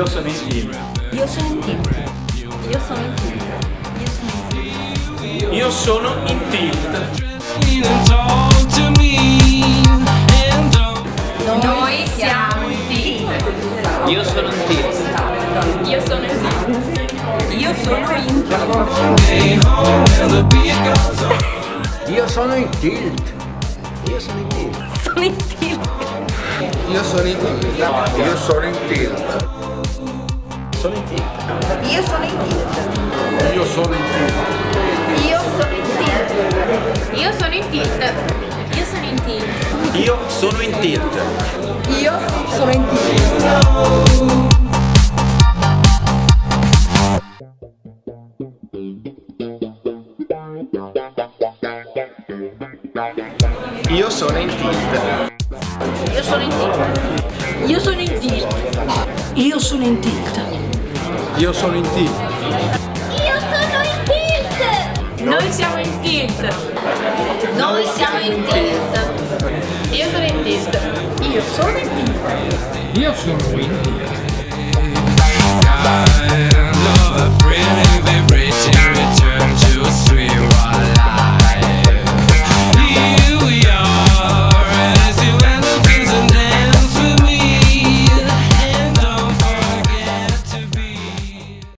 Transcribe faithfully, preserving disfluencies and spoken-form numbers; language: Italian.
Io sono in tilt. Io sono in tilt. Io sono in tilt. Io sono in tilt. Noi siamo in tilt. Io sono in tilt. Io sono in tilt. Io sono in tilt. Io sono in tilt. Io sono in tilt. Sono in tilt. Io sono in tilt. Io sono in tilt. Sono in tilt. Io sono in tilt. Io sono in tilt. Io sono in tilt. Io sono in tilt. Io sono in tilt. Io sono in tilt. Io sono in tilt. Io sono in tilt. Io sono in tilt. Io sono in tilt. Io sono in tilt. Io sono in tilt. Io sono in tilt. Noi siamo in tilt. Noi siamo in tilt. Io sono in tilt. Io sono in tilt. Io sono in tilt.